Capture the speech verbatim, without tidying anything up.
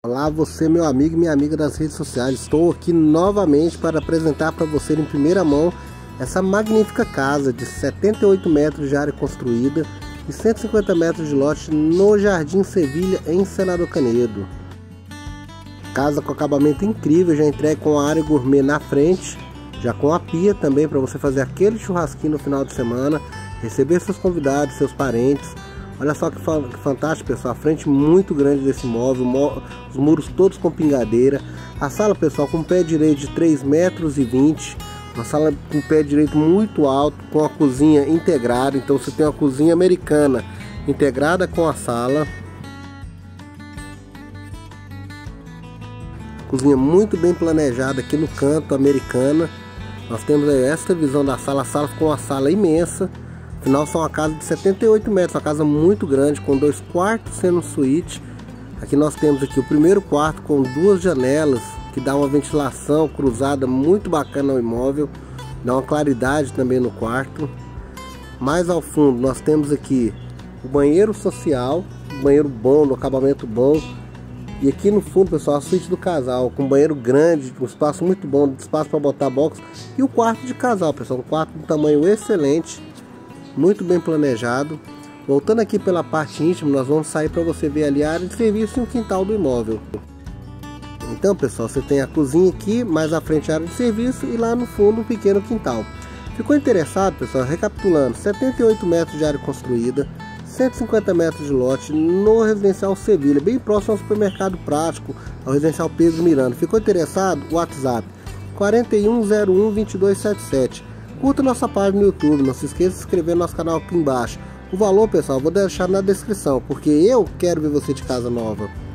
Olá, você, meu amigo e minha amiga das redes sociais. Estou aqui novamente para apresentar para você em primeira mão essa magnífica casa de setenta e oito metros de área construída e cento e cinquenta metros de lote no Jardim Sevilha, em Senador Canedo. Casa com acabamento incrível, já entregue com a área gourmet na frente, já com a pia também para você fazer aquele churrasquinho no final de semana, receber seus convidados, seus parentes. Olha só que fantástico, pessoal, a frente muito grande desse imóvel, os muros todos com pingadeira. A sala, pessoal, com pé direito de três metros e vinte, uma sala com pé direito muito alto, com a cozinha integrada. Então você tem uma cozinha americana integrada com a sala. Cozinha muito bem planejada aqui no canto, americana. Nós temos aí essa visão da sala, a sala com uma sala imensa. Afinal, são uma casa de setenta e oito metros, uma casa muito grande, com dois quartos sendo suíte. Aqui nós temos aqui o primeiro quarto com duas janelas, que dá uma ventilação cruzada muito bacana ao imóvel, dá uma claridade também no quarto. Mais ao fundo nós temos aqui o banheiro social, um banheiro bom, no acabamento bom. E aqui no fundo, pessoal, a suíte do casal, com um banheiro grande, um espaço muito bom, espaço para botar box. E o quarto de casal, pessoal, um quarto de tamanho excelente, muito bem planejado. Voltando aqui pela parte íntima, nós vamos sair para você ver ali a área de serviço e o quintal do imóvel. Então, pessoal, você tem a cozinha aqui, mais à frente a área de serviço e lá no fundo um pequeno quintal. Ficou interessado, pessoal? Recapitulando, setenta e oito metros de área construída, cento e cinquenta metros de lote no Residencial Sevilha, bem próximo ao supermercado prático, ao Residencial Pedro Miranda. Ficou interessado? WhatsApp quatro um zero um, dois dois sete sete. Curta nossa página no YouTube, não se esqueça de se inscrever no nosso canal aqui embaixo. O valor, pessoal, eu vou deixar na descrição, porque eu quero ver você de casa nova.